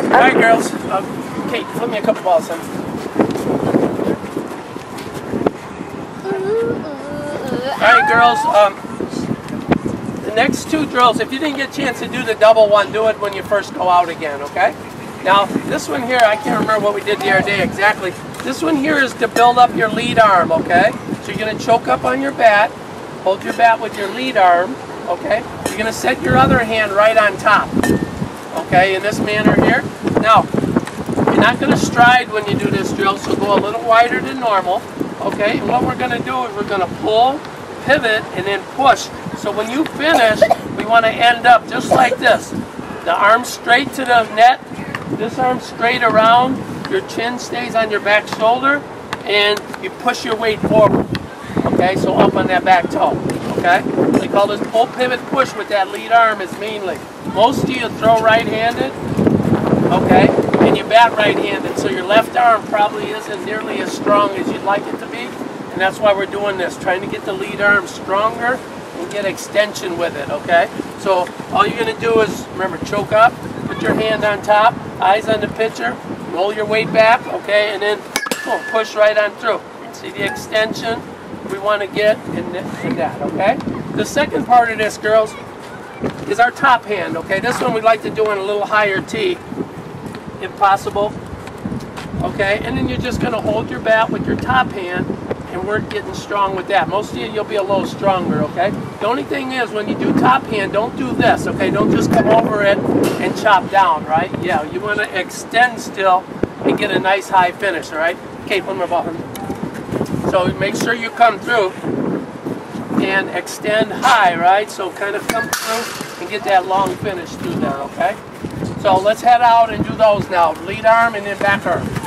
Alright girls, Kate, flip me a couple balls then. Alright girls, the next two drills, if you didn't get a chance to do the double one, do it when you first go out again, okay? Now, this one here, I can't remember what we did the other day exactly. This one here is to build up your lead arm, okay? So you're going to choke up on your bat, hold your bat with your lead arm, okay? You're going to set your other hand right on top, okay, in this manner here. Now, you're not going to stride when you do this drill, so go a little wider than normal, okay? And what we're going to do is we're going to pull, pivot, and then push. So when you finish, we want to end up just like this. The arm straight to the net, this arm straight around, your chin stays on your back shoulder, and you push your weight forward. Okay, so up on that back toe. Okay? They call this pull, pivot, push with that lead arm is mainly. Most of you throw right-handed, okay, and you bat right-handed, so your left arm probably isn't nearly as strong as you'd like it to be, and that's why we're doing this, trying to get the lead arm stronger and get extension with it, okay? So all you're going to do is, remember, choke up, put your hand on top, eyes on the pitcher, roll your weight back, okay, and then boom, push right on through. See the extension we want to get in that, okay? The second part of this, girls, is our top hand, okay? This one we'd like to do on a little higher tee, if possible, okay? And then you're just going to hold your bat with your top hand, and we're getting strong with that. Most of you, you'll be a little stronger, okay? The only thing is, when you do top hand, don't do this, okay? Don't just come over it and chop down, right? Yeah, you want to extend still and get a nice high finish, all right? Okay, one more ball. So make sure you come through and extend high, right? So kind of come through and get that long finish through there, okay? So let's head out and do those now. Lead arm and then back arm.